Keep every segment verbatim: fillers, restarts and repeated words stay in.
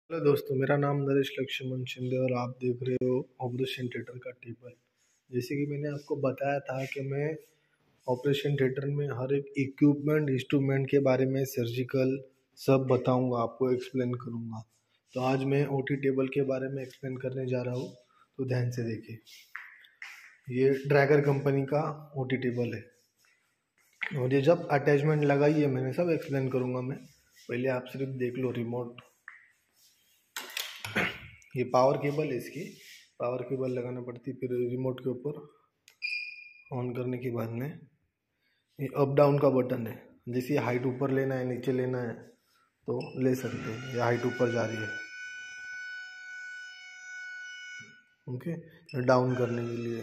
Hello दोस्तों, मेरा नाम नरेश लक्ष्मण शिंदे और आप देख रहे हो ऑपरेशन थिएटर का टेबल। जैसे कि मैंने आपको बताया था कि मैं ऑपरेशन थिएटर में हर एक इक्विपमेंट इंस्ट्रूमेंट के बारे में सर्जिकल सब बताऊंगा, आपको एक्सप्लेन करूंगा। तो आज मैं ओटी टेबल के बारे में एक्सप्लेन करने जा रहा हूँ, तो ध्यान से देखिए। ये ड्रैगर कंपनी का ओटी टेबल है और ये जब अटैचमेंट लगाई है मैंने सब एक्सप्लेन करूँगा मैं। पहले आप सिर्फ देख लो रिमोट। ये पावर केबल है, इसकी पावर केबल लगाना पड़ती है, फिर रिमोट के ऊपर ऑन करने के बाद में ये अप डाउन का बटन है। जैसे हाइट ऊपर लेना है नीचे लेना है तो ले सकते हैं। ये हाइट ऊपर जा रही है, ओके। डाउन करने के लिए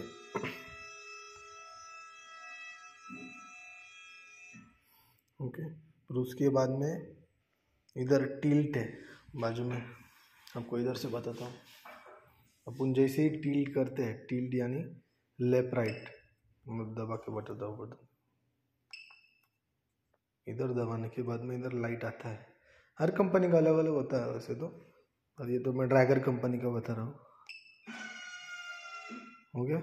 ओके। फिर उसके बाद में इधर टिल्ट है बाजू में, आपको इधर से बताता हूँ। अपन जैसे ही टिल्ट करते हैं, टिल्ट यानी लेफ्ट राइट, मैं दबा के बताता हूँ बटन। इधर दबाने के बाद में इधर लाइट आता है। हर कंपनी का अलग अलग होता है वैसे तो, और ये तो मैं ड्रैगर कंपनी का बता रहा हूँ। हो गया,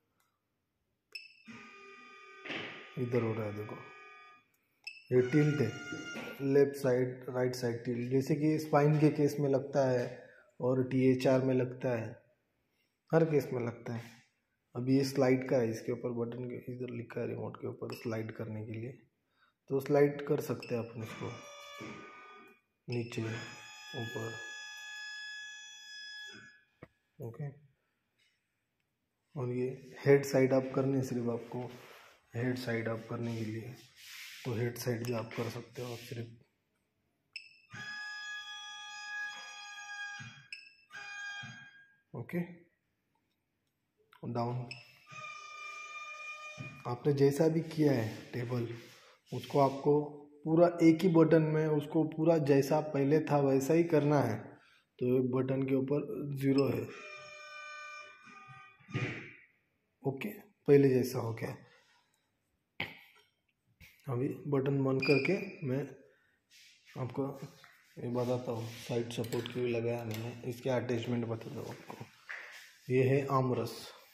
इधर हो रहा है देखो, ये टिल्ट है, left side right side tilt, जैसे कि स्पाइन के केस में लगता है और टी एच आर में लगता है, हर केस में लगता है। अभी ये स्लाइड का है, इसके ऊपर बटन के इधर लिखा है रिमोट के ऊपर स्लाइड करने के लिए, तो स्लाइड कर सकते हैं अपन इसको नीचे ऊपर, ओके। और ये हेड साइड अप करने, सिर्फ आपको हेड साइड अप करने के लिए, तो हेड साइड भी आप कर सकते हो आप सिर्फ, ओके। डाउन आपने जैसा भी किया है टेबल, उसको आपको पूरा एक ही बटन में उसको पूरा जैसा पहले था वैसा ही करना है। तो बटन के ऊपर ज़ीरो है, ओके, पहले जैसा हो गया। अभी बटन बंद करके मैं आपको ये बताता हूँ, साइड सपोर्ट क्यों लगाया मैंने, इसके अटैचमेंट बताता हूँ आपको। ये है आर्मरेस,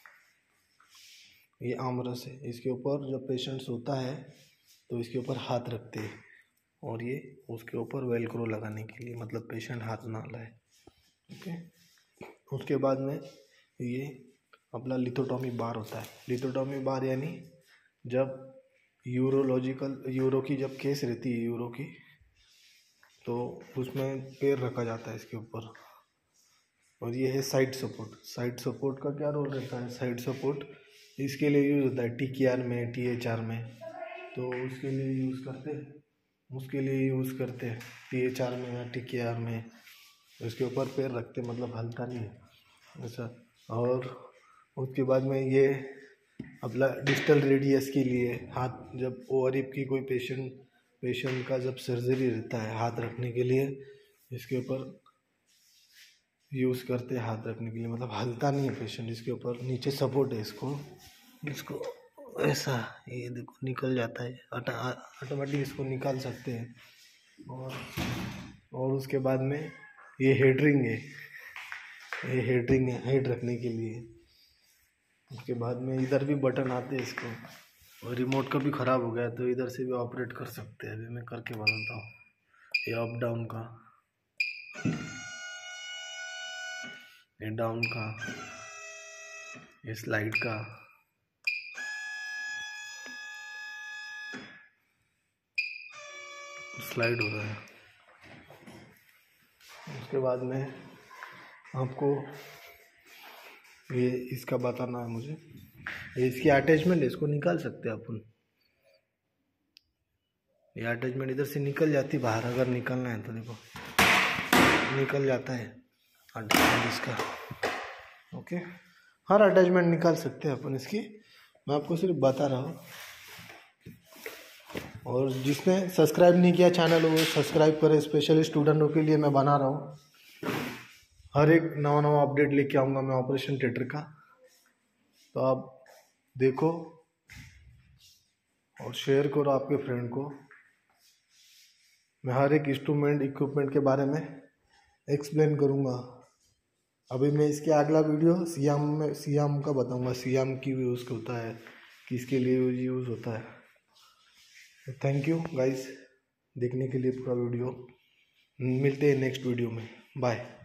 ये आर्मरेस है। इसके ऊपर जब पेशेंट सोता है तो इसके ऊपर हाथ रखते हैं, और ये उसके ऊपर वेलक्रो लगाने के लिए, मतलब पेशेंट हाथ ना लाए, ओके। उसके बाद में ये अपना लिथोटॉमी बार होता है। लिथोटॉमी बार यानी जब यूरोलॉजिकल यूरो की जब केस रहती है यूरो की, तो उसमें पैर रखा जाता है इसके ऊपर। और ये है साइड सपोर्ट। साइड सपोर्ट का क्या रोल रहता है? साइड सपोर्ट इसके लिए यूज़ होता है टी के आर में, टी एच आर में, तो उसके लिए यूज़ करते उसके लिए यूज़ करते हैं टी एच आर में या टी के आर में। उसके ऊपर पैर रखते, मतलब हल्का नहीं है ऐसा। और उसके बाद में ये अपना डिस्टल रेडियस के लिए हाथ, जब ओवरहिप की कोई पेशेंट पेशेंट का जब सर्जरी रहता है, हाथ रखने के लिए इसके ऊपर यूज़ करते हैं, हाथ रखने के लिए, मतलब हलता नहीं है पेशेंट। इसके ऊपर नीचे सपोर्ट है, इसको इसको ऐसा ये देखो निकल जाता है, ऑटोमेटिक इसको निकाल सकते हैं। और और उसके बाद में ये हेडरिंग है, ये हेडरिंग है हेड रखने के लिए। उसके बाद में इधर भी बटन आते हैं इसको, और रिमोट का भी ख़राब हो गया तो इधर से भी ऑपरेट कर सकते हैं। अभी मैं करके बताता हूँ। ये अप डाउन का, ये डाउन का, ये स्लाइड का, स्लाइड हो रहा है। उसके बाद में आपको ये इसका बताना है मुझे, ये इसकी अटैचमेंट है, इसको निकाल सकते हैं अपन। ये अटैचमेंट इधर से निकल जाती बाहर, अगर निकलना है तो देखो निकल जाता है अटैचमेंट इसका, ओके। हर अटैचमेंट निकाल सकते हैं अपन इसकी, मैं आपको सिर्फ बता रहा हूँ। और जिसने सब्सक्राइब नहीं किया चैनल वो सब्सक्राइब करें, स्पेशली स्टूडेंटों के लिए मैं बना रहा हूँ। हर एक नवा नवा अपडेट लेके आऊँगा मैं ऑपरेशन थिएटर का, तो आप देखो और शेयर करो आपके फ्रेंड को। मैं हर एक इंस्ट्रूमेंट इक्विपमेंट के बारे में एक्सप्लेन करूँगा। अभी मैं इसके अगला वीडियो सियाम में सियाम का बताऊँगा, सियाम की यूज़ होता है, किसके लिए यूज़ होता है। थैंक यू गाइस देखने के लिए पूरा वीडियो। मिलते हैं नेक्स्ट वीडियो में, बाय।